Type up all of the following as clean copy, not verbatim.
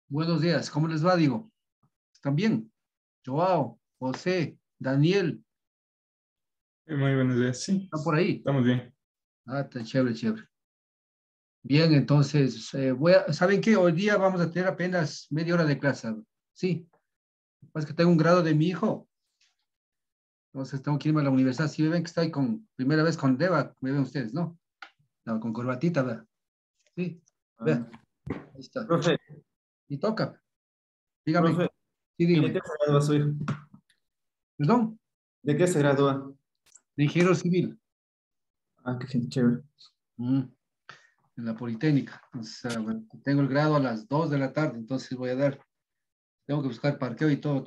Buenos días, ¿cómo les va, digo? ¿Están bien? Joao, José, Daniel, Muy buenos días, sí, ¿están por ahí? estamos bien. Ah, está chévere, chévere. Bien, entonces, ¿saben qué? Hoy día vamos a tener apenas media hora de clase. Sí, es que tengo un grado de mi hijo, entonces tengo que irme a la universidad. Si ven que estoy con, primera vez con Deva, me ven ustedes, ¿no? No, con corbatita, ¿verdad? Sí, Ah, ve, ahí está. profe, Y toca, dígame, profe, sí, ¿y de dígame. qué se gradúa su hijo? Perdón, ¿De qué se gradúa? de ingeniero civil. Ah, qué gente chévere. Mm, en la Politécnica. Entonces, bueno, tengo el grado a las 2 de la tarde, entonces voy a dar. Tengo que buscar parqueo y todo,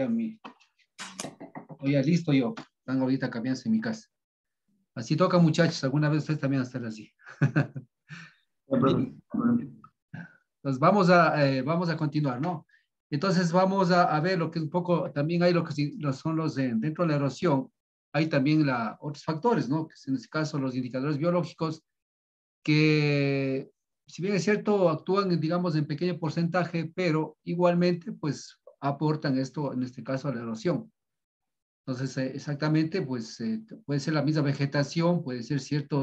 estoy ya listo yo. Están ahorita cambiándose en mi casa. Así toca, muchachos, alguna vez ustedes también van a estar así. Ya, profe. Bien, entonces vamos a continuar, ¿no? Entonces vamos a ver lo que es un poco, también hay lo que son dentro de la erosión, hay también otros factores, ¿no? Que en este caso los indicadores biológicos, que si bien es cierto, actúan, digamos, en pequeño porcentaje, pero igualmente, pues aportan esto, en este caso, a la erosión. Entonces, exactamente, pues puede ser la misma vegetación, puede ser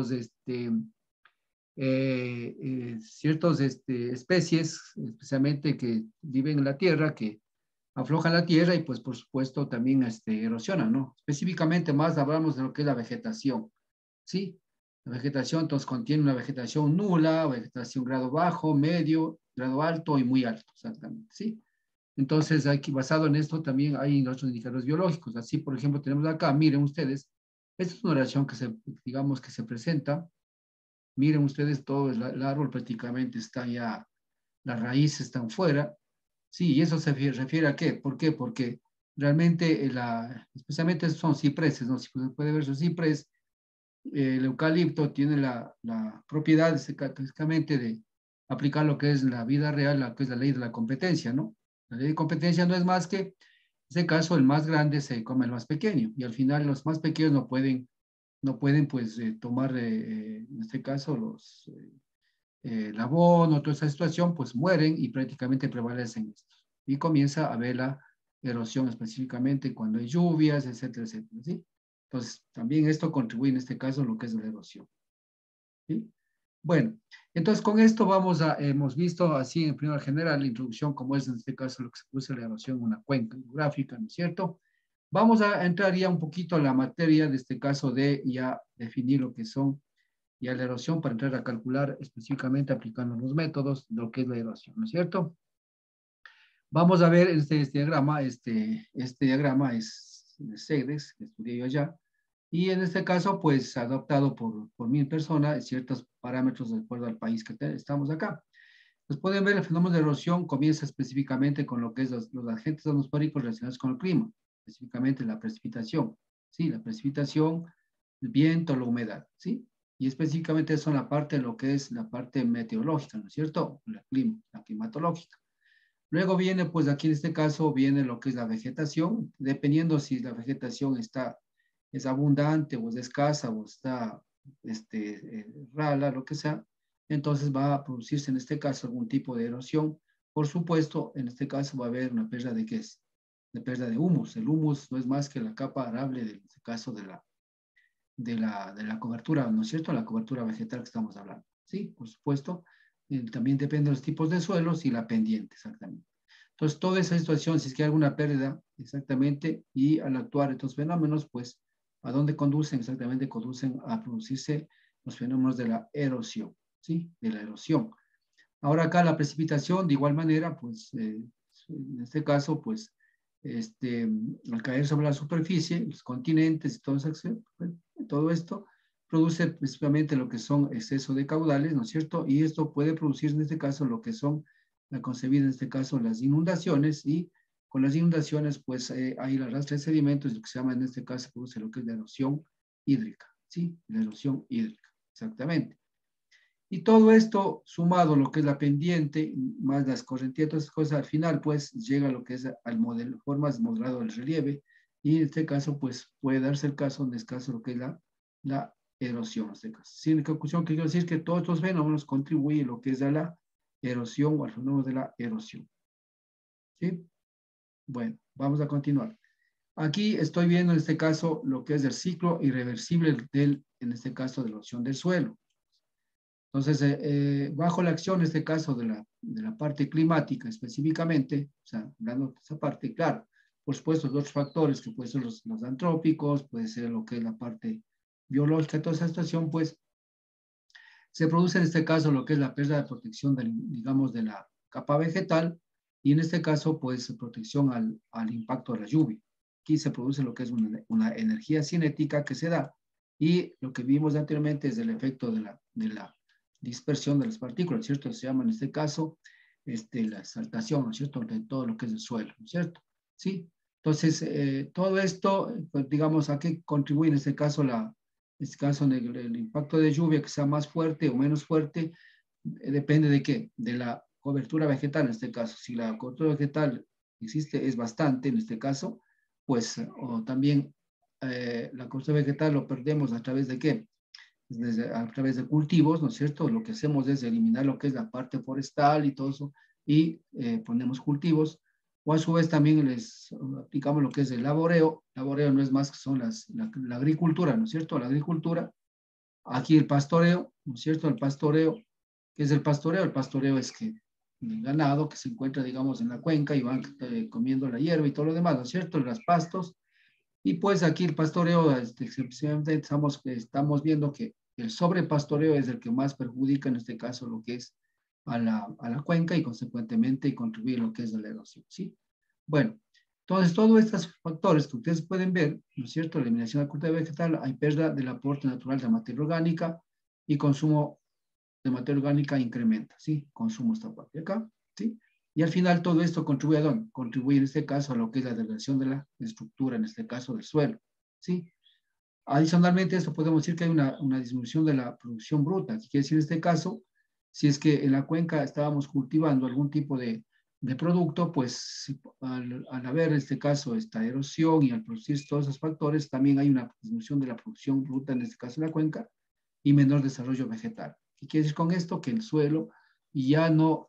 ciertos especies, especialmente que viven en la tierra, que aflojan la tierra y pues por supuesto también erosionan, ¿no? Específicamente más hablamos de lo que es la vegetación, ¿sí? La vegetación entonces contiene una vegetación nula, vegetación grado bajo, medio, grado alto y muy alto, exactamente, ¿sí? Entonces, aquí basado en esto también hay nuestros indicadores biológicos. Así, por ejemplo, tenemos acá, miren ustedes, esta es una relación que digamos, que se presenta. Miren ustedes, todo el árbol prácticamente está ya, las raíces están fuera. Sí, y eso se refiere a qué. ¿Por qué? Porque realmente, especialmente son cipreses, ¿no? Si se puede ver su ciprés, el eucalipto tiene la propiedad, específicamente, de aplicar lo que es la vida real, lo que es la ley de la competencia, ¿no? La ley de competencia no es más que, en este caso, el más grande se come el más pequeño, y al final los más pequeños no pueden pues, tomar, en este caso, el abono, toda esa situación, pues mueren y prácticamente prevalecen estos. Y comienza a haber la erosión específicamente cuando hay lluvias, etcétera, etcétera, ¿sí? Entonces, también esto contribuye en este caso a lo que es la erosión, ¿sí? Bueno, entonces con esto hemos visto así en primer general la introducción, como es en este caso lo que se produce la erosión en una cuenca hidrográfica, ¿no es cierto? Vamos a entrar ya un poquito a la materia de este caso de ya definir lo que son ya la erosión para entrar a calcular específicamente aplicando los métodos de lo que es la erosión, ¿no es cierto? Vamos a ver este diagrama, este diagrama es de SEGRES, que estudié yo allá, y en este caso, pues, adoptado por 1000 personas, ciertos parámetros de acuerdo al país que estamos acá. Pues pueden ver el fenómeno de erosión comienza específicamente con lo que es los agentes atmosféricos relacionados con el clima, específicamente la precipitación, ¿sí? La precipitación, el viento, la humedad, ¿sí? Y específicamente son la parte de lo que es la parte meteorológica, ¿no es cierto? La climatológica. Luego viene, pues aquí en este caso, viene lo que es la vegetación, dependiendo si la vegetación es abundante o es escasa o está rala, lo que sea, entonces va a producirse en este caso algún tipo de erosión. Por supuesto, en este caso va a haber una pérdida de qué es, de pérdida de humus. El humus no es más que la capa arable, en este caso de la cobertura, ¿no es cierto? La cobertura vegetal que estamos hablando. Sí, por supuesto. También depende de los tipos de suelos y la pendiente, exactamente. Entonces, toda esa situación, si es que hay alguna pérdida, exactamente, y al actuar estos fenómenos, pues, ¿a dónde conducen? Exactamente, conducen a producirse los fenómenos de la erosión, ¿sí? De la erosión. Ahora acá la precipitación, de igual manera, pues, en este caso, pues, al caer sobre la superficie, los continentes y todo esto produce principalmente lo que son exceso de caudales, ¿no es cierto? Y esto puede producir en este caso lo que son, la concebida en este caso, las inundaciones, y con las inundaciones pues hay el arrastre de sedimentos, lo que se llama en este caso produce lo que es la erosión hídrica, ¿sí? La erosión hídrica, exactamente. Y todo esto sumado a lo que es la pendiente, más las corrientes, todas esas cosas, al final pues llega a lo que es al modelo, formas de modelado del relieve, y en este caso pues puede darse el caso, en este caso lo que es la erosión, en este caso. Sin conclusión, quiero decir que todos estos fenómenos contribuyen a lo que es a la erosión o al fenómeno de la erosión. ¿sí? Bueno, vamos a continuar. Aquí estoy viendo en este caso lo que es el ciclo irreversible en este caso, de la erosión del suelo. Entonces, bajo la acción, en este caso, de la parte climática específicamente, o sea, hablando de esa parte, claro, por supuesto, otros factores que pueden ser los antrópicos, puede ser lo que es la parte biológica, toda esa situación, pues, se produce en este caso lo que es la pérdida de protección, digamos, de la capa vegetal, y en este caso, pues, protección al impacto de la lluvia. Aquí se produce lo que es una energía cinética que se da, y lo que vimos anteriormente es el efecto de la dispersión de las partículas, ¿cierto? Se llama en este caso la exaltación, ¿no es cierto?, de todo lo que es el suelo, ¿no es cierto? Sí. Entonces, todo esto, pues, digamos, ¿a qué contribuye en este caso en este caso el impacto de lluvia, que sea más fuerte o menos fuerte? Depende de qué, de la cobertura vegetal en este caso. Si la cobertura vegetal existe, es bastante en este caso, pues, o también la cobertura vegetal lo perdemos a través de qué, a través de cultivos, ¿no es cierto? Lo que hacemos es eliminar lo que es la parte forestal y todo eso, y ponemos cultivos, o a su vez también les aplicamos lo que es el laboreo. Laboreo no es más que son la agricultura, ¿no es cierto? La agricultura, aquí el pastoreo, ¿no es cierto? El pastoreo, ¿qué es el pastoreo? El pastoreo es que el ganado que se encuentra, digamos, en la cuenca y van comiendo la hierba y todo lo demás, ¿no es cierto? Los pastos. Y pues aquí el pastoreo, estamos viendo que el sobrepastoreo es el que más perjudica en este caso lo que es a la cuenca, y consecuentemente contribuye a lo que es la erosión, ¿sí? Bueno, entonces todos estos factores que ustedes pueden ver, ¿no es cierto? La eliminación de la cultura vegetal, hay pérdida del aporte natural de materia orgánica, y consumo de materia orgánica incrementa, ¿sí? Consumo esta parte de acá, ¿sí? Y al final todo esto contribuye a dónde? Contribuye en este caso a lo que es la degradación de la estructura, en este caso del suelo, ¿sí? Adicionalmente a esto podemos decir que hay una disminución de la producción bruta, que quiere decir en este caso, si es que en la cuenca estábamos cultivando algún tipo de producto, pues al haber en este caso esta erosión y al producir todos esos factores, también hay una disminución de la producción bruta, en este caso en la cuenca, y menor desarrollo vegetal. ¿Qué quiere decir con esto? Que el suelo ya no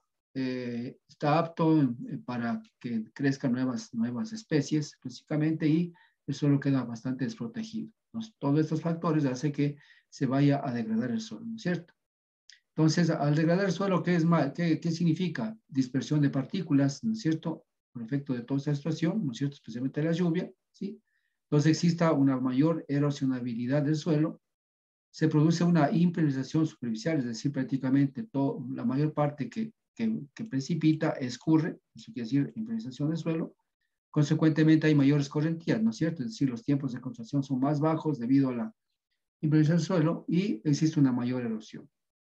está apto para que crezcan nuevas especies, específicamente, y el suelo queda bastante desprotegido. Entonces, todos estos factores hacen que se vaya a degradar el suelo, ¿no es cierto? Entonces, al degradar el suelo, ¿qué significa? Dispersión de partículas, ¿no es cierto? Por efecto de toda esta situación, ¿no es cierto? Especialmente la lluvia, ¿sí? Entonces, exista una mayor erosionabilidad del suelo, se produce una impermeabilización superficial, es decir, prácticamente la mayor parte que precipita escurre, eso quiere decir impermeabilización del suelo. Consecuentemente hay mayores correntías, ¿no es cierto? Es decir, los tiempos de contracción son más bajos debido a la impermeabilización del suelo, y existe una mayor erosión.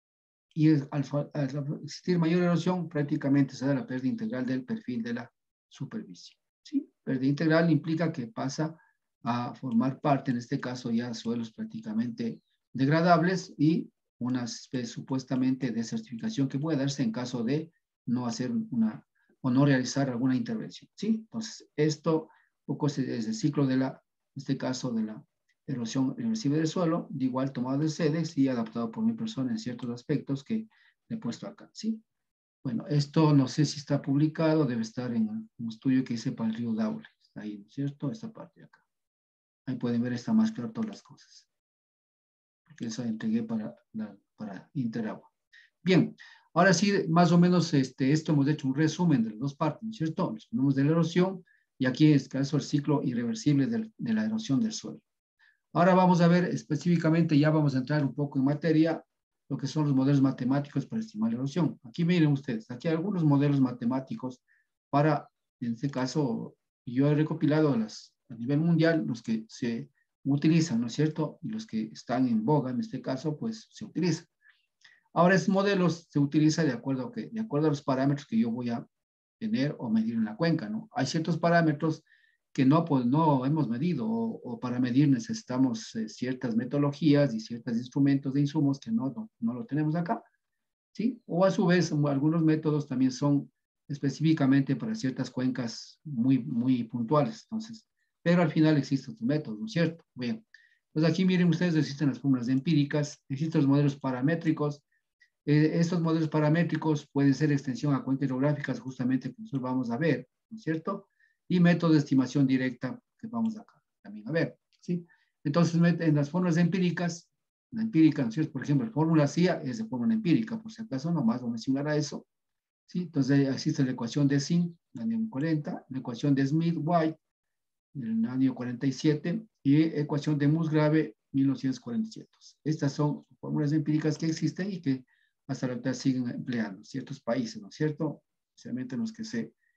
Y al existir mayor erosión, prácticamente se da la pérdida integral del perfil de la superficie, ¿sí? Pérdida integral implica que pasa a formar parte, en este caso ya suelos prácticamente degradables, y una supuestamente desertificación que puede darse en caso de no hacer o no realizar alguna intervención, ¿sí? Entonces, esto poco es el ciclo en este caso, de la erosión irreversible del suelo, de igual tomado de sedes y adaptado por mi persona en ciertos aspectos que le he puesto acá, ¿sí? Bueno, esto no sé si está publicado, debe estar en un estudio que hice para el río Daule, está ahí, ¿no es cierto? Esta parte de acá. Ahí pueden ver, está más claro todas las cosas, porque esa entregué para Interagua. Bien, ahora sí, más o menos esto hemos hecho un resumen de las dos partes, ¿no es cierto? Los fenómenos de la erosión, y aquí en este caso el ciclo irreversible de la erosión del suelo. Ahora vamos a ver específicamente, ya vamos a entrar un poco en materia, lo que son los modelos matemáticos para estimar la erosión. Aquí miren ustedes, aquí hay algunos modelos matemáticos para, en este caso, yo he recopilado a nivel mundial los que se utilizan, ¿no es cierto? Y los que están en boga, en este caso, pues se utilizan. Ahora, estos modelos se utilizan de acuerdo a los parámetros que yo voy a tener o medir en la cuenca, ¿no? Hay ciertos parámetros que no, pues, no hemos medido, o para medir necesitamos ciertas metodologías y ciertos instrumentos de insumos que no lo tenemos acá, ¿sí? O a su vez, algunos métodos también son específicamente para ciertas cuencas muy puntuales, entonces, pero al final existen estos métodos, ¿no es cierto? Bien, pues aquí miren ustedes, existen las fórmulas empíricas, existen los modelos paramétricos. Estos modelos paramétricos pueden ser extensión a cuencas hidrográficas, justamente que nosotros vamos a ver, ¿no es cierto? Y método de estimación directa que vamos acá también a ver, ¿sí? Entonces, en las fórmulas empíricas, la empírica, ¿no es cierto? Por ejemplo, la fórmula CIA es de fórmula empírica, por si acaso, nomás voy a mencionar a eso, ¿sí? Entonces, existe la ecuación de Zinc, el año 40, la ecuación de Smith-White, el año 47, y ecuación de Musgrave, 1947. Estas son fórmulas empíricas que existen y que hasta la actualidad siguen empleando ciertos países, ¿no es cierto? Especialmente los que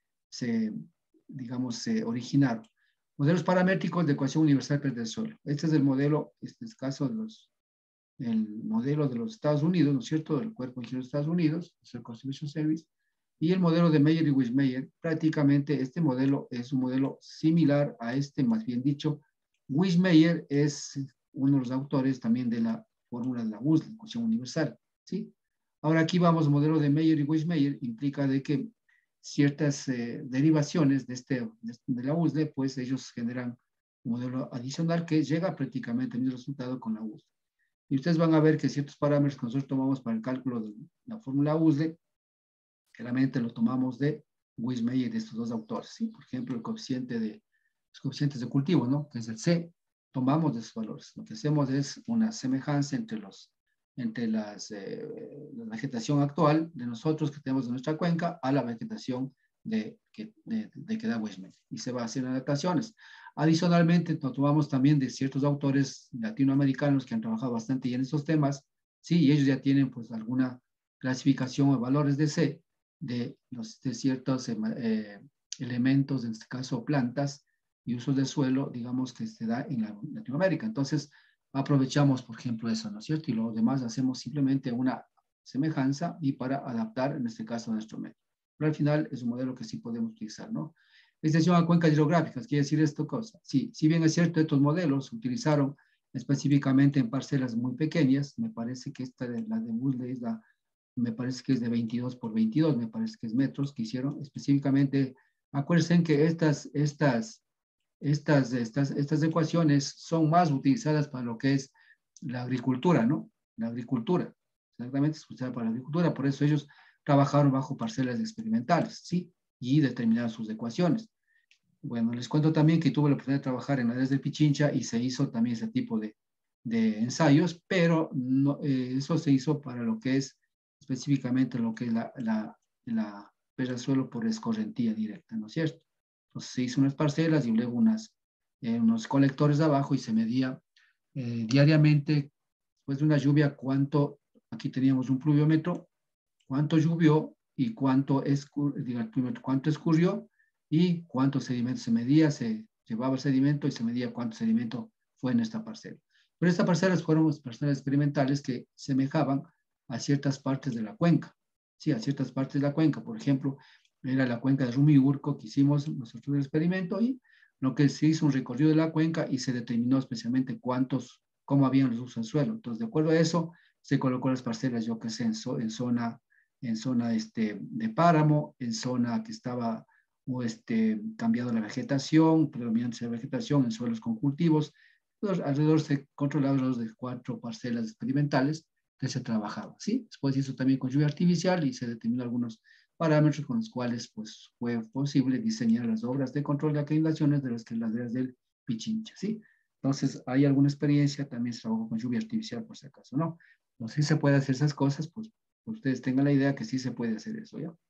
digamos, se originaron. Modelos paramétricos de ecuación universal del suelo. Este es el modelo, este es el caso de el modelo de los Estados Unidos, ¿no es cierto? Del Cuerpo de Ingenieros de Estados Unidos, el Conservation Service, y el modelo de Meyer y Wissmeyer. Prácticamente este modelo es un modelo similar a este, más bien dicho. Wissmeyer es uno de los autores también de la fórmula de la USL, ecuación universal, ¿sí? Ahora aquí vamos, modelo de Meyer y Wissmeyer implica de que ciertas derivaciones de la USL, pues ellos generan un modelo adicional que llega prácticamente al mismo resultado con la USL. Y ustedes van a ver que ciertos parámetros que nosotros tomamos para el cálculo de la fórmula USL, claramente lo tomamos de Wissmeyer y de estos dos autores, ¿sí? Por ejemplo, los coeficientes de cultivo, ¿no? Que es el C, tomamos de esos valores. Lo que hacemos es una semejanza entre la vegetación actual de nosotros que tenemos en nuestra cuenca a la vegetación que da Wissmeyer. Y se va a hacer adaptaciones. Adicionalmente, nos tomamos también de ciertos autores latinoamericanos que han trabajado bastante en estos temas, ¿sí? Y ellos ya tienen pues alguna clasificación o valores de C de ciertos elementos, en este caso plantas y usos de suelo, digamos que se da en Latinoamérica. Entonces, aprovechamos, por ejemplo, eso, ¿no es cierto? Y lo demás hacemos simplemente una semejanza y para adaptar, en este caso, a nuestro método. Pero al final es un modelo que sí podemos utilizar, ¿no? Extensión a cuencas hidrográficas, ¿quiere decir esto cosa? Sí, si bien es cierto, estos modelos se utilizaron específicamente en parcelas muy pequeñas, me parece que la de Woodley es me parece que es de 22 por 22, me parece que es metros que hicieron específicamente. Acuérdense que estas ecuaciones son más utilizadas para lo que es la agricultura, ¿no? La agricultura, exactamente, es usada para la agricultura, por eso ellos trabajaron bajo parcelas experimentales, ¿sí? Y determinaron sus ecuaciones. Bueno, les cuento también que tuve la oportunidad de trabajar en áreas del Pichincha y se hizo también ese tipo de ensayos, pero no, eso se hizo para lo que es específicamente lo que es la pera suelo por escorrentía directa, ¿no es cierto? Entonces se hizo unas parcelas y luego unos colectores de abajo y se medía diariamente, después de una lluvia, aquí teníamos un pluviómetro, cuánto llovió y cuánto escurrió y cuánto sedimento se medía, se llevaba el sedimento y se medía cuánto sedimento fue en esta parcela. Pero estas parcelas fueron parcelas experimentales que semejaban a ciertas partes de la cuenca, sí, a ciertas partes de la cuenca. Por ejemplo, era la cuenca de Rumiurco que hicimos nosotros el experimento y lo que se hizo un recorrido de la cuenca y se determinó especialmente cómo habían los usos del suelo. Entonces, de acuerdo a eso, se colocó las parcelas, yo que sé, en zona de páramo, en zona que estaba cambiado la vegetación, predominante la vegetación en suelos con cultivos. Entonces, alrededor se controlaban los de 4 parcelas experimentales que se trabajaban, ¿sí? Después hizo también con lluvia artificial y se determinó algunos parámetros con los cuales pues, fue posible diseñar las obras de control de aclimataciones de las laderas del Pichincha, ¿sí? Entonces, hay alguna experiencia, también se trabajó con lluvia artificial, por si acaso, ¿no? Entonces, si se puede hacer esas cosas, pues ustedes tengan la idea que sí se puede hacer eso, ¿ya?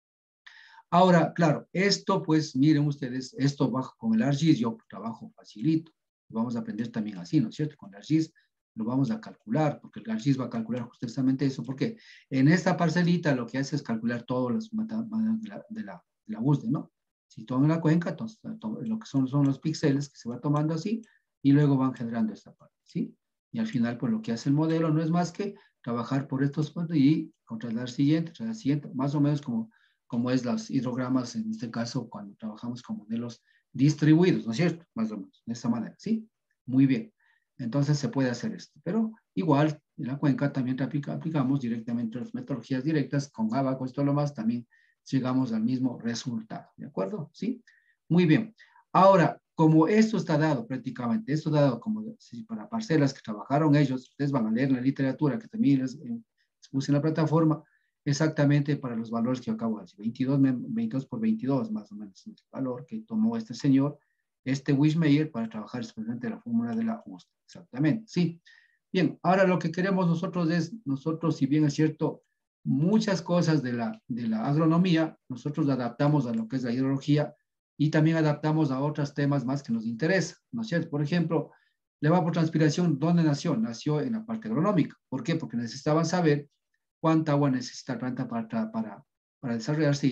Ahora, claro, esto pues miren ustedes, esto bajo con el ArcGIS yo trabajo facilito, vamos a aprender también así, ¿no es cierto? Con el ArcGIS lo vamos a calcular, porque el ArcGIS va a calcular justamente eso, porque en esta parcelita lo que hace es calcular todos los de la USDE, ¿no? Si toman la cuenca, entonces lo que son los píxeles que se va tomando así, y luego van generando esta parte, ¿sí? Y al final, pues lo que hace el modelo no es más que trabajar por estos puntos y controlar siguiente, más o menos como es los hidrogramas, en este caso, cuando trabajamos con modelos distribuidos, ¿no es cierto? Más o menos, de esta manera, ¿sí? Muy bien. Entonces se puede hacer esto. Pero igual, en la cuenca también aplicamos directamente las metodologías directas con Abaco, esto lo más, también llegamos al mismo resultado, ¿de acuerdo? ¿Sí? Muy bien. Ahora, como esto está dado prácticamente, esto dado como para parcelas que trabajaron ellos, ustedes van a leer la literatura que también les puse en la plataforma, exactamente para los valores que yo acabo de decir, 22 por 22, más o menos, el valor que tomó este señor, este Wissmeyer, para trabajar especialmente la fórmula de la USD. Exactamente, sí. Bien, ahora lo que queremos nosotros es, nosotros, si bien es cierto, muchas cosas de la agronomía, nosotros la adaptamos a lo que es la hidrología y también adaptamos a otros temas más que nos interesan, ¿no es cierto? Por ejemplo, la evapotranspiración, ¿dónde nació? Nació en la parte agronómica. ¿Por qué? Porque necesitaban saber cuánta agua necesita la planta para desarrollarse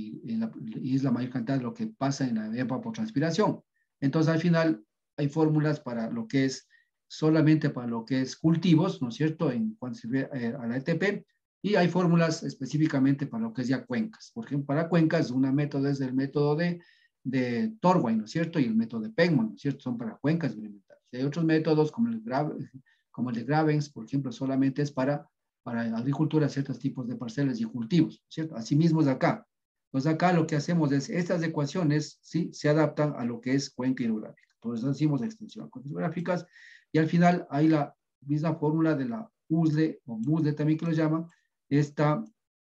y es la mayor cantidad de lo que pasa en la evapotranspiración. Entonces, al final, hay fórmulas para lo que es solamente para lo que es cultivos, ¿no es cierto?, en cuanto se ve a la ETP, y hay fórmulas específicamente para lo que es ya cuencas. Por ejemplo, para cuencas, una método es el método de Torway, ¿no es cierto?, y el método de Penman, ¿no es cierto?, son para cuencas alimentarias. Y hay otros métodos como el de Gravens, por ejemplo, solamente es para agricultura ciertos tipos de parcelas y cultivos, ¿cierto? Asimismo es acá. Entonces acá lo que hacemos es, estas ecuaciones, ¿sí?, se adaptan a lo que es cuenca hidrográfica. Por eso decimos extensión a cuencas hidrográficas, y al final hay la misma fórmula de la USLE, o MUSLE también que lo llaman, está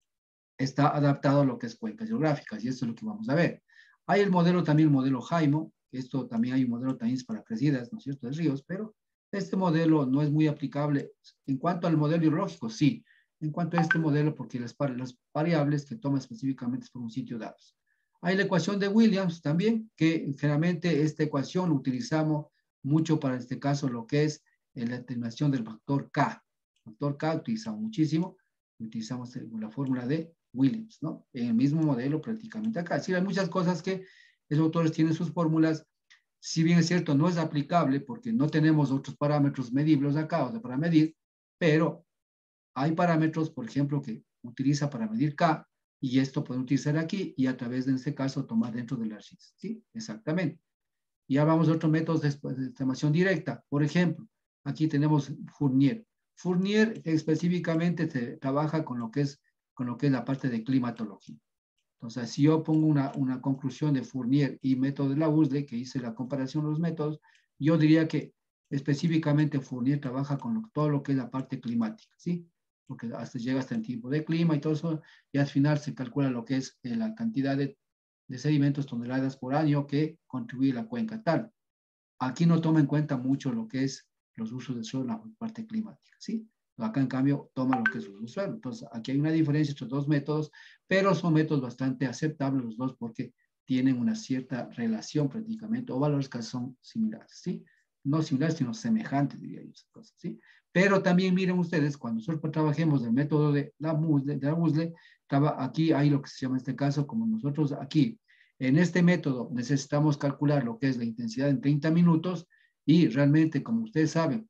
adaptado a lo que es cuencas geográficas, y esto es lo que vamos a ver. Hay el modelo también, el modelo Jaimo, esto también hay un modelo también para crecidas, ¿no es cierto?, de ríos, pero este modelo no es muy aplicable. En cuanto al modelo hidrológico, sí. En cuanto a este modelo, porque las variables que toma específicamente es por un sitio dados. Hay la ecuación de Williams también, que generalmente esta ecuación utilizamos mucho para este caso lo que es la determinación del factor K. El factor K utilizamos muchísimo, utilizamos la fórmula de Williams, ¿no? En el mismo modelo prácticamente acá. Sí, hay muchas cosas que los autores tienen sus fórmulas, si bien es cierto, no es aplicable porque no tenemos otros parámetros medibles acá, o sea, para medir, pero hay parámetros, por ejemplo, que utiliza para medir K, y esto puede utilizar aquí, y a través de este caso tomar dentro del ARCGIS, ¿sí? Exactamente. Y ahora vamos a otros métodos de estimación directa. Por ejemplo, aquí tenemos Fournier. Fournier específicamente se trabaja con lo que es la parte de climatología. Entonces, si yo pongo una conclusión de Fournier y método de la USDE, que hice la comparación de los métodos, yo diría que específicamente Fournier trabaja con todo lo que es la parte climática, ¿sí? Porque llega hasta el tipo de clima y todo eso, y al final se calcula lo que es la cantidad de sedimentos toneladas por año que contribuye la cuenca tal. Aquí no toma en cuenta mucho lo que es los usos del suelo en la parte climática, ¿sí? Acá, en cambio, toma lo que es uso del suelo. Entonces, aquí hay una diferencia entre dos métodos, pero son métodos bastante aceptables los dos porque tienen una cierta relación prácticamente, o valores que son similares, ¿sí? No similares, sino semejantes, diría yo, cosas, ¿sí? Pero también miren ustedes, cuando nosotros trabajemos el método de la MUSLE, aquí hay lo que se llama en este caso, como nosotros aquí, en este método necesitamos calcular lo que es la intensidad en 30 minutos y realmente, como ustedes saben,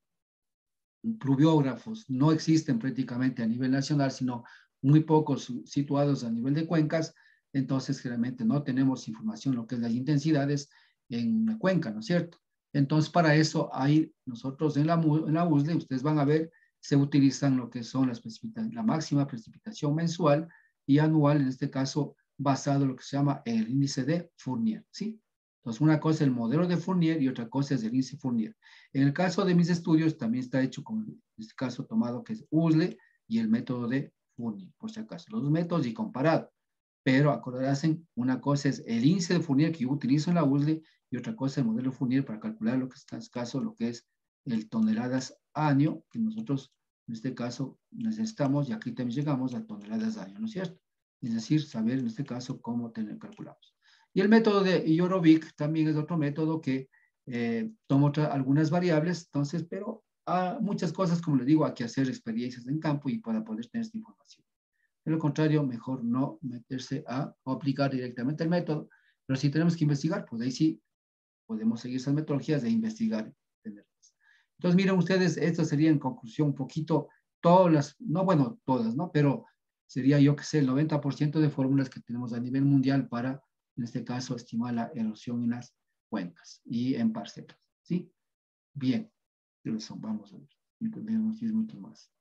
pluviógrafos no existen prácticamente a nivel nacional, sino muy pocos situados a nivel de cuencas, entonces generalmente no tenemos información lo que es las intensidades en la cuenca, ¿no es cierto? Entonces, para eso, ahí nosotros en la USLE, ustedes van a ver, se utilizan lo que son la máxima precipitación mensual y anual, en este caso, basado en lo que se llama el índice de Fournier, ¿sí? Entonces, una cosa es el modelo de Fournier y otra cosa es el índice Fournier. En el caso de mis estudios, también está hecho con, en este caso, tomado que es USLE y el método de Fournier, por si acaso. Los dos métodos y comparado. Pero acordarse, una cosa es el índice de Fournier que yo utilizo en la USLE y otra cosa el modelo Fournier para calcular lo que es, en este caso, lo que es el toneladas año, que nosotros, en este caso, necesitamos, y aquí también llegamos a toneladas año, ¿no es cierto? Es decir, saber en este caso cómo calculamos. Y el método de Jorovic también es otro método que toma algunas variables, entonces, pero muchas cosas, como les digo, hay que hacer experiencias en campo y para poder tener esta información. De lo contrario, mejor no meterse o aplicar directamente el método, pero si tenemos que investigar, pues ahí sí podemos seguir esas metodologías de investigar. Entonces, miren ustedes, esto sería en conclusión un poquito todas las, no bueno, todas, ¿no? Pero sería yo que sé, el 90% de fórmulas que tenemos a nivel mundial para, en este caso, estimar la erosión en las cuencas y en parcelas, ¿sí? Bien, eso, vamos a ver, tenemos 10 minutos más.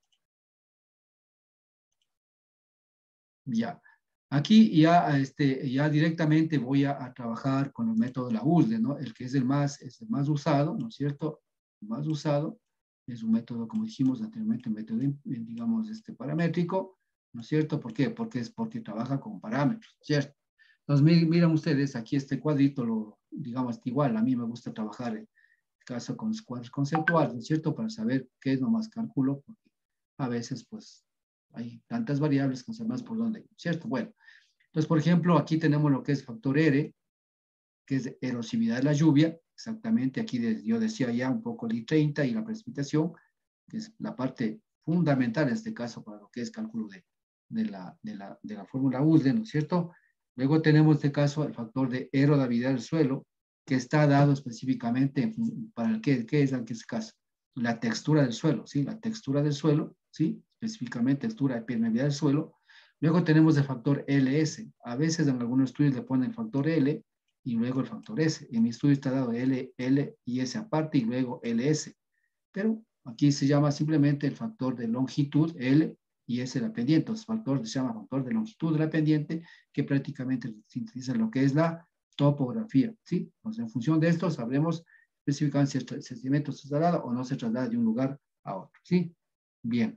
Ya. Aquí ya directamente voy a trabajar con el método de la USLE, ¿no? El que es el más usado, ¿no es cierto? El más usado es un método, como dijimos anteriormente, un método, digamos, paramétrico, ¿no es cierto? ¿Por qué? Porque trabaja con parámetros, ¿cierto? Entonces, miren ustedes, aquí este cuadrito, digamos, igual, a mí me gusta trabajar en caso con cuadros conceptuales, ¿no es cierto? Para saber qué es nomás cálculo, porque a veces, pues, hay tantas variables que no sabemos por dónde, ¿cierto? Bueno, entonces, por ejemplo, aquí tenemos lo que es factor R, que es erosividad de la lluvia, exactamente, aquí yo decía ya un poco el I30 y la precipitación, que es la parte fundamental en este caso para lo que es cálculo de la fórmula USDE, ¿no es cierto? Luego tenemos en este caso el factor de erodibilidad del suelo, que está dado específicamente para el ¿qué es en este caso? La textura del suelo, ¿sí? La textura del suelo, ¿sí? Específicamente textura de permeabilidad del suelo. Luego tenemos el factor LS. A veces en algunos estudios le ponen el factor L y luego el factor S. En mi estudio está dado L, L y S aparte y luego LS. Pero aquí se llama simplemente el factor de longitud, L, y S la pendiente. Entonces, factor se llama factor de longitud de la pendiente, que prácticamente sintetiza lo que es la topografía, ¿sí? Entonces, en función de esto, sabremos específicamente si el sedimento se traslada o no se traslada de un lugar a otro, ¿sí? Bien.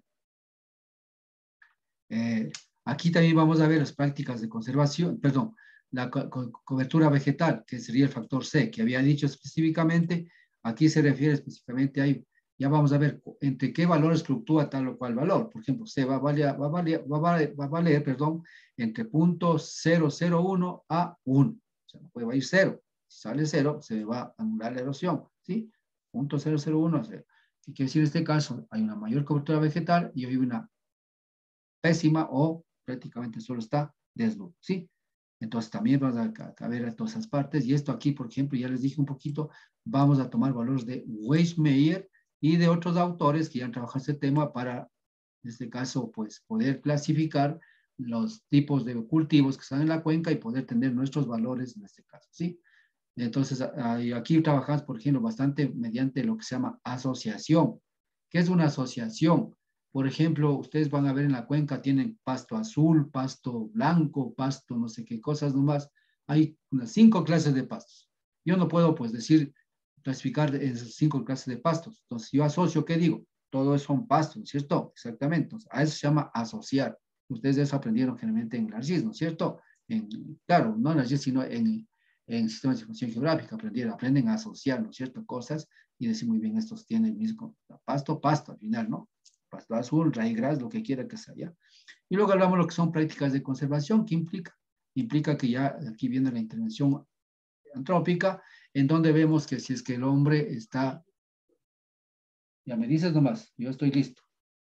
Aquí también vamos a ver las prácticas de conservación, perdón, la cobertura vegetal, que sería el factor C, que había dicho específicamente, aquí se refiere específicamente a, ya vamos a ver entre qué valores fluctúa tal o cual valor. Por ejemplo, C va a valer, perdón, entre .001 a 1. O sea, no puede ir 0. Si sale 0, se va a anular la erosión, ¿sí? .001 a 0. ¿Qué quiere decir en este caso? Hay una mayor cobertura vegetal y hay una pésima o prácticamente solo está desnudo, ¿sí? Entonces también vamos a ver todas esas partes y esto aquí, por ejemplo, ya les dije un poquito, vamos a tomar valores de Weismeyer y de otros autores que ya han trabajado este tema para, en este caso, pues poder clasificar los tipos de cultivos que están en la cuenca y poder tener nuestros valores en este caso, ¿sí? Entonces, aquí trabajamos, por ejemplo, bastante mediante lo que se llama asociación. ¿Qué es una asociación? Por ejemplo, ustedes van a ver en la cuenca, tienen pasto azul, pasto blanco, pasto no sé qué cosas nomás. Hay unas 5 clases de pastos. Yo no puedo, pues, decir, clasificar esas 5 clases de pastos. Entonces, yo asocio, ¿qué digo? Todo eso son pastos, ¿cierto? Exactamente. Entonces, a eso se llama asociar. Ustedes eso aprendieron generalmente en el ARGIS, ¿no es cierto? Claro, no en el ARGIS, sino en sistemas de información geográfica, aprenden a asociar, ¿no es cierto? Cosas y decir muy bien, estos tienen el mismo pasto, pasto al final, ¿no? Pasto azul, raíz gras, lo que quiera que sea. Y luego hablamos de lo que son prácticas de conservación, ¿qué implica? Implica que ya aquí viene la intervención antrópica, en donde vemos que si es que el hombre está, ya me dices nomás, yo estoy listo,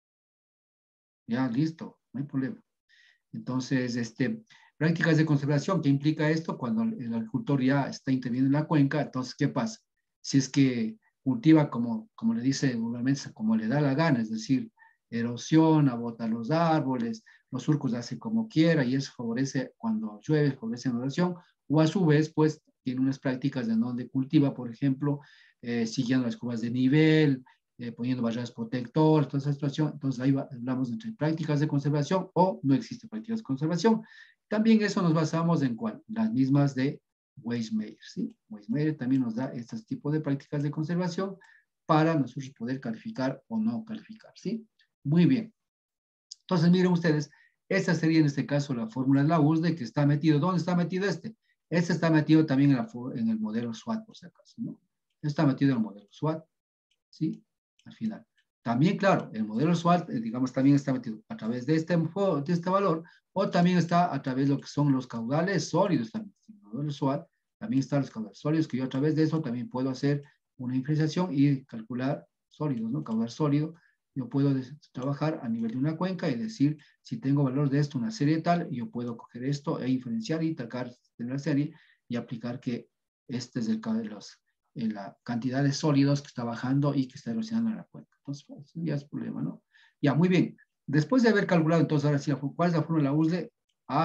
ya listo, no hay problema. Entonces, prácticas de conservación, ¿qué implica esto? Cuando el agricultor ya está interviniendo en la cuenca, entonces, ¿qué pasa? Si es que cultiva como le dice vulgarmente, como le da la gana, es decir, erosiona, bota los árboles, los surcos hace como quiera y eso favorece cuando llueve, favorece la erosión, o a su vez, pues, tiene unas prácticas de donde cultiva, por ejemplo, siguiendo las curvas de nivel, poniendo barreras protectoras, toda esa situación. Entonces ahí hablamos entre prácticas de conservación o no existe prácticas de conservación. También eso nos basamos en cuál, las mismas de Weismeyer, ¿sí? Weismeyer también nos da estos tipos de prácticas de conservación para nosotros poder calificar o no calificar, ¿sí? Muy bien. Entonces miren ustedes, esta sería en este caso la fórmula de la USDE que está metido. ¿Dónde está metido este? Este está metido también en el modelo SWOT, por si acaso, ¿no? Está metido en el modelo SWOT, ¿sí? Al final. También, claro, el modelo SWOT, digamos, también está metido a través de este valor, o también está a través de lo que son los caudales sólidos también. El modelo SWOT también están los caudales sólidos, que yo a través de eso también puedo hacer una diferenciación y calcular sólidos, ¿no? Caudal sólido. Yo puedo trabajar a nivel de una cuenca y decir, si tengo valor de esto, una serie tal, yo puedo coger esto e diferenciar y sacar de la serie y aplicar que este es el de la cantidad de sólidos que está bajando y que está erosionando en la cuenca. Entonces, pues, ya es problema, ¿no? Ya, muy bien. Después de haber calculado, entonces, ahora sí, ¿cuál es la fórmula de USDE?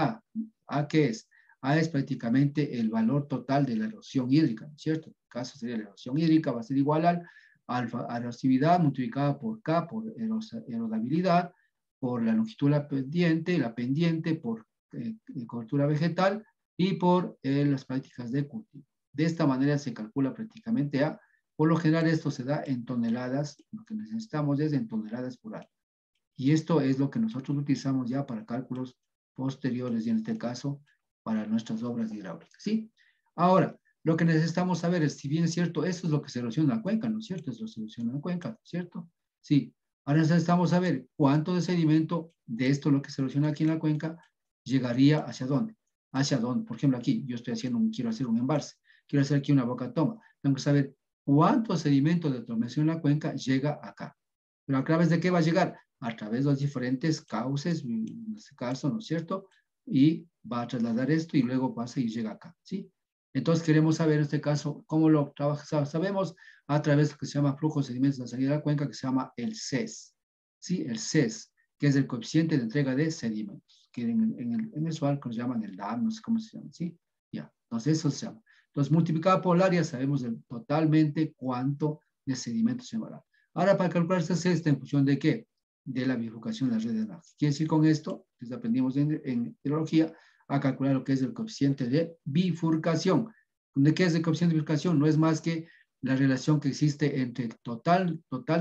A, ¿qué es? A es prácticamente el valor total de la erosión hídrica, ¿no es cierto? En el caso sería la erosión hídrica, va a ser igual al erosividad multiplicada por K, por erodabilidad, por la longitud de la pendiente por cobertura vegetal y por las prácticas de cultivo. De esta manera se calcula prácticamente A. Por lo general esto se da en toneladas, lo que necesitamos es en toneladas por año. Y esto es lo que nosotros utilizamos ya para cálculos posteriores y en este caso para nuestras obras hidráulicas, ¿sí? Ahora, lo que necesitamos saber es, si bien es cierto, esto es lo que se erosiona en la cuenca, ¿no es cierto? Eso se erosiona en la cuenca, ¿cierto? Sí. Ahora necesitamos saber cuánto de sedimento de esto, lo que se erosiona aquí en la cuenca, llegaría hacia dónde. Hacia dónde. Por ejemplo, aquí yo quiero hacer un embalse, quiero hacer aquí una boca toma. Tengo que saber cuánto sedimento de tormención en la cuenca llega acá. Pero a través de qué va a llegar? A través de los diferentes cauces, en este caso, ¿no es cierto? Y va a trasladar esto y luego pasa y llega acá, ¿sí? Entonces queremos saber en este caso cómo lo trabajamos. Sabemos a través de lo que se llama flujo de sedimentos de la salida de la cuenca, que se llama el CES, ¿sí? El CES, que es el coeficiente de entrega de sedimentos, que en el SWAL nos llaman el DAM, no sé cómo se llama, ¿sí? Ya, entonces eso se llama. Entonces multiplicado por el área sabemos totalmente cuánto de sedimentos se va a dar. Ahora, para calcular esta cesta, ¿en función de qué? De la bifurcación de la red de Nash. Quiere decir con esto, que aprendimos en hidrología, a calcular lo que es el coeficiente de bifurcación. ¿De qué es el coeficiente de bifurcación? No es más que la relación que existe entre el total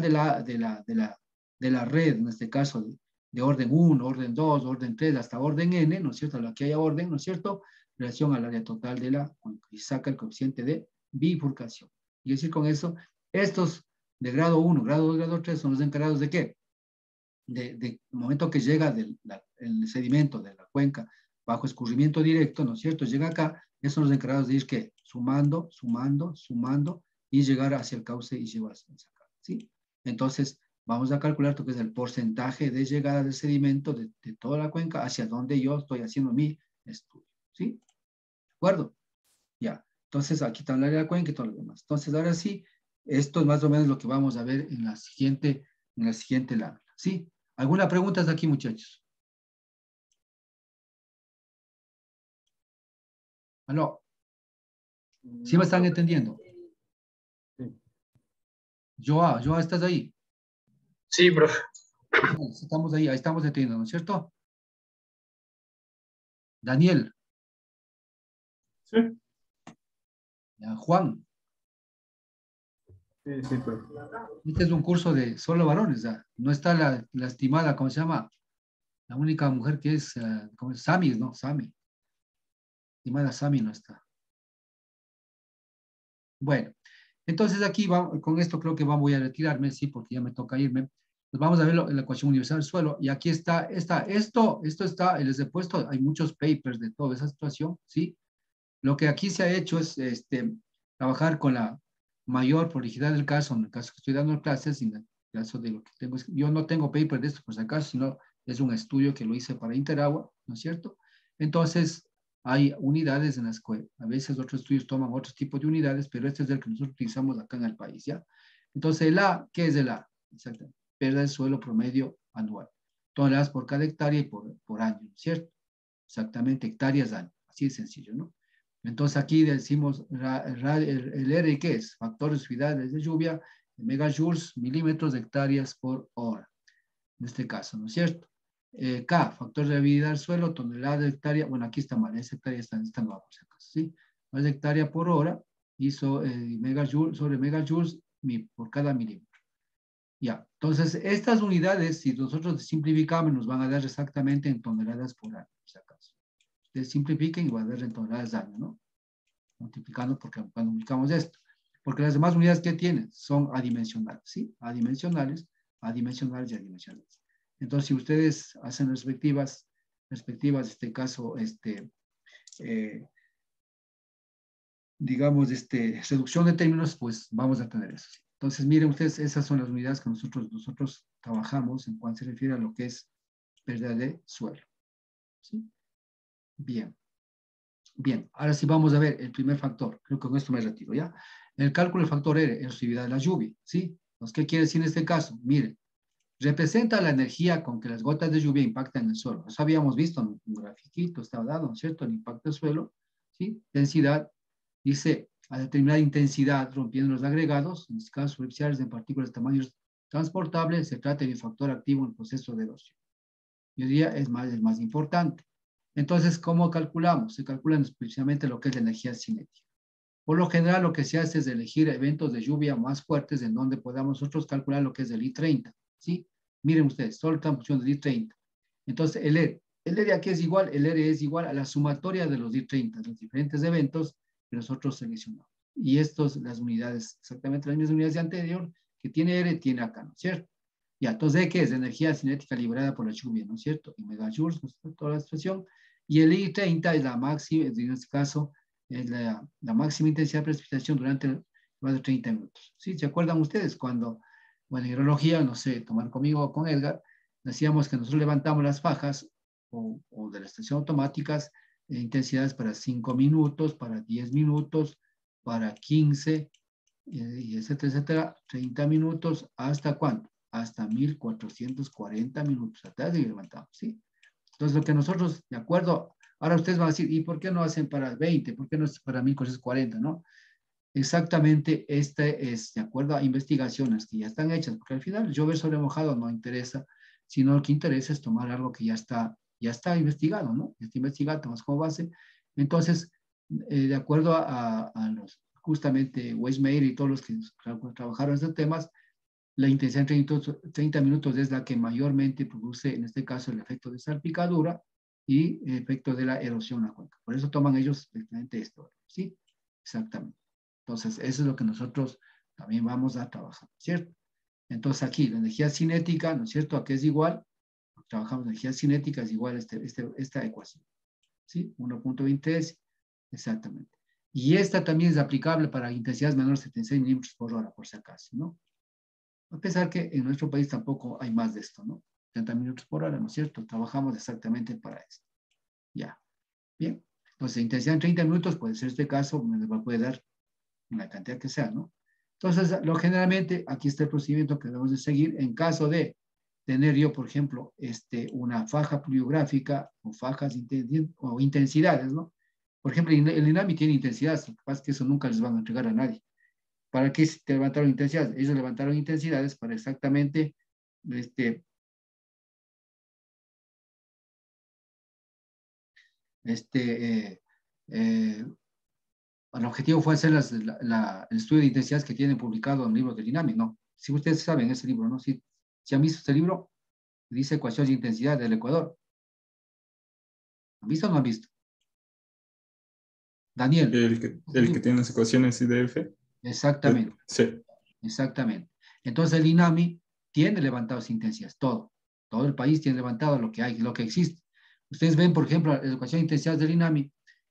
de la red, en este caso, de orden 1, orden 2, orden 3, hasta orden n, ¿no es cierto? La que haya orden, ¿no es cierto? Relación al área total de la cuenca. Y saca el coeficiente de bifurcación. Y decir con eso, estos de grado 1, grado 2, grado 3 son los encargados de qué? De momento que llega el sedimento de la cuenca bajo escurrimiento directo, ¿no es cierto? Llega acá, esos son los encargados de ir que sumando, sumando, sumando y llegar hacia el cauce y llevar hacia acá, ¿sí? Entonces, vamos a calcular lo que es el porcentaje de llegada del sedimento de toda la cuenca hacia donde yo estoy haciendo mi estudio, ¿sí? ¿De acuerdo? Ya. Entonces, aquí está el área de la cuenca y todo lo demás. Entonces, ahora sí, esto es más o menos lo que vamos a ver en la siguiente lámina, ¿sí? ¿Alguna pregunta hasta aquí, muchachos? ¿Aló? ¿Sí me No, están profe. entendiendo? Sí. Joa, ¿estás ahí? Sí, profe. Estamos ahí estamos entendiendo, ¿no es cierto? Daniel, Sí, Juan, sí, sí, profe. este es un curso de solo varones, ¿ya? No está la estimada, ¿cómo se llama? La única mujer que es, ¿cómo es? Sami, ¿no? Sami. Estimada Sami no está. Bueno, entonces aquí con esto creo que voy a retirarme, sí, porque ya me toca irme. Pues vamos a ver la ecuación universal del suelo. Y aquí esto está, les he puesto, hay muchos papers de toda esa situación, ¿sí? Lo que aquí se ha hecho es trabajar con la mayor prolijidad del caso, en el caso que estoy dando clases, en el caso de lo que tengo, yo no tengo paper de esto por si acaso, sino es un estudio que lo hice para Interagua, ¿no es cierto? Entonces, hay unidades en las que a veces otros estudios toman otros tipos de unidades, pero este es el que nosotros utilizamos acá en el país, ¿ya? Entonces, ¿qué es el A? Exactamente, pérdida de suelo promedio anual. Toneladas por cada hectárea y por año, ¿cierto? Exactamente, hectáreas año, así de sencillo, ¿no? Entonces aquí decimos el R, ¿qué es? Factores unidades de lluvia, megajoules, milímetros de hectáreas por hora, en este caso, ¿no es cierto? K, factor de habilidad del suelo, tonelada de hectárea, bueno, aquí está mal, esa hectárea está no va por si acaso, ¿sí? Más de hectárea por hora y megajoules sobre megajoules por cada milímetro. Ya, entonces estas unidades, si nosotros simplificamos, nos van a dar exactamente en toneladas por año, por si acaso. Ustedes simplifiquen y van a dar en toneladas de año, ¿no? Multiplicando porque cuando multiplicamos esto. Porque las demás unidades que tienen son adimensionales, ¿sí? Adimensionales, adimensionales y adimensionales. Entonces, si ustedes hacen este caso, digamos, reducción de términos, pues vamos a tener eso. ¿Sí? Entonces, miren ustedes, esas son las unidades que nosotros trabajamos en cuanto se refiere a lo que es pérdida de suelo. ¿Sí? Bien. Bien, ahora sí vamos a ver el primer factor. Creo que con esto me retiro, ¿ya? El cálculo del factor R, erosividad de la lluvia, ¿sí? Entonces, ¿qué quiere decir en este caso? Miren, representa la energía con que las gotas de lluvia impactan en el suelo. Eso habíamos visto en un grafiquito, estaba dado, ¿no es cierto? El impacto del suelo, ¿sí? Densidad, dice, a determinada intensidad, rompiendo los agregados, en este caso, superficiales de partículas de tamaños transportables, se trata de un factor activo en el proceso de erosión. Yo diría, es más importante. Entonces, ¿cómo calculamos? Se calcula especialmente lo que es la energía cinética. Por lo general, lo que se hace es elegir eventos de lluvia más fuertes en donde podamos nosotros calcular lo que es el I30, ¿sí? Miren ustedes, solo está en función de DIR30. Entonces, el ERE aquí es igual, el ERE es igual a la sumatoria de los DIR30, los diferentes eventos que nosotros seleccionamos. Y estos, las unidades, exactamente las mismas unidades de anterior, que tiene ERE, tiene acá, ¿no es cierto? Ya, entonces, ¿de qué es? Energía cinética liberada por la lluvia, ¿no es cierto? En megajoules, ¿no es cierto? Toda la expresión. Y el I30 es la máxima, en este caso, es la máxima intensidad de precipitación durante más de 30 minutos. ¿Sí? ¿Se acuerdan ustedes cuando, bueno, en hidrología, no sé, tomar conmigo o con Edgar, decíamos que nosotros levantamos las fajas o de la estación automáticas intensidades para 5 minutos, para 10 minutos, para 15, y etcétera, etcétera, 30 minutos, ¿hasta cuánto? Hasta 1440 minutos. Hasta ahí levantamos, ¿sí? Entonces, lo que nosotros, de acuerdo, ahora ustedes van a decir, ¿y por qué no hacen para 20? ¿Por qué no es para 1440, no? Exactamente, este es de acuerdo a investigaciones que ya están hechas, porque al final llover sobre mojado no interesa, sino lo que interesa es tomar algo que ya está investigado, ¿no? Ya está investigado, tomamos como base. Entonces, de acuerdo a los, justamente, Weismeier y todos los que trabajaron en estos temas, la intensidad en 30 minutos es la que mayormente produce, en este caso, el efecto de salpicadura y el efecto de la erosión a la cuenca. Por eso toman ellos exactamente esto, ¿sí? Exactamente. Entonces, eso es lo que nosotros también vamos a trabajar, ¿cierto? Entonces, aquí, la energía cinética, ¿no es cierto? ¿A qué es igual? Trabajamos energía cinética, es igual a esta ecuación, ¿sí? 1.23, exactamente. Y esta también es aplicable para intensidades menores de 76 milímetros por hora, por si acaso, ¿no? A pesar que en nuestro país tampoco hay más de esto, ¿no? 30 minutos por hora, ¿no es cierto? Trabajamos exactamente para esto. Ya. Bien. Entonces, intensidad en 30 minutos puede ser este caso, me puede dar la cantidad que sea, ¿no? Entonces, generalmente, aquí está el procedimiento que debemos de seguir en caso de tener yo, por ejemplo, una faja pluviográfica o fajas o intensidades, ¿no? Por ejemplo, el INAMI tiene intensidades, lo que pasa es que eso nunca les van a entregar a nadie. ¿Para qué te levantaron intensidades? Ellos levantaron intensidades para exactamente el objetivo fue hacer el estudio de intensidades que tienen publicado en el libro del INAMI, ¿no? Si ustedes saben ese libro, ¿no? Si han visto este libro, dice ecuaciones de intensidad del Ecuador. ¿Han visto o no han visto? Daniel. El que tiene las ecuaciones IDF. Exactamente. Sí. Exactamente. Entonces el INAMI tiene levantados intensidades, todo. Todo el país tiene levantado lo que hay, lo que existe. Ustedes ven, por ejemplo, la ecuación de intensidades del INAMI,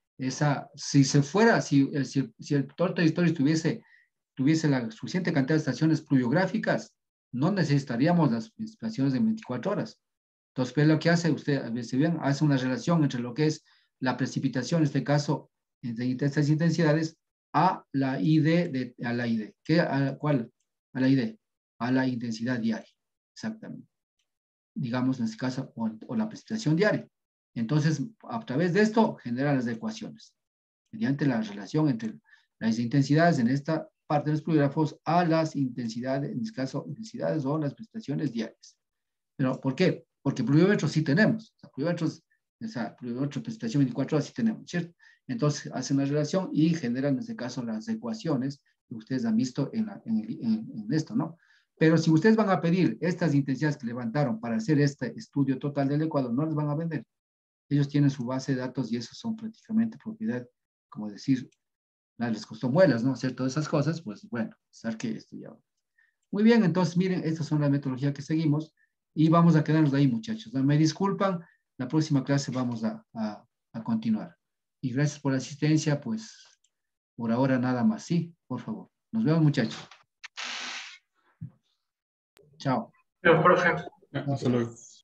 si el todo el territorio tuviese la suficiente cantidad de estaciones pluviográficas, no necesitaríamos las estaciones de 24 horas. Entonces, ¿qué es lo que hace? Usted, si bien, hace una relación entre lo que es la precipitación, en este caso, de estas intensidades, a la ID, a la ID. ¿Cuál? A la ID, a la intensidad diaria, exactamente. Digamos, en este caso, o la precipitación diaria. Entonces, a través de esto, generan las ecuaciones, mediante la relación entre las intensidades en esta parte de los pluviógrafos a las intensidades, en este caso, intensidades o las precipitaciones diarias. ¿Pero por qué? Porque pluviómetros sí tenemos. O sea, pluviómetros de precipitación 24 horas sí tenemos, ¿cierto? Entonces, hacen la relación y generan, en este caso, las ecuaciones que ustedes han visto en esto, ¿no? Pero si ustedes van a pedir estas intensidades que levantaron para hacer este estudio total del Ecuador, no les van a vender. Ellos tienen su base de datos y esos son prácticamente propiedad, como decir, les costó muelas, ¿no? Hacer todas esas cosas, pues bueno, pensar que esto ya. Muy bien, entonces miren, estas son las metodologías que seguimos y vamos a quedarnos ahí, muchachos. Me disculpan, la próxima clase vamos a continuar. Y gracias por la asistencia, pues por ahora nada más, ¿sí? Por favor. Nos vemos, muchachos. Chao. Pero, profe. Hasta luego.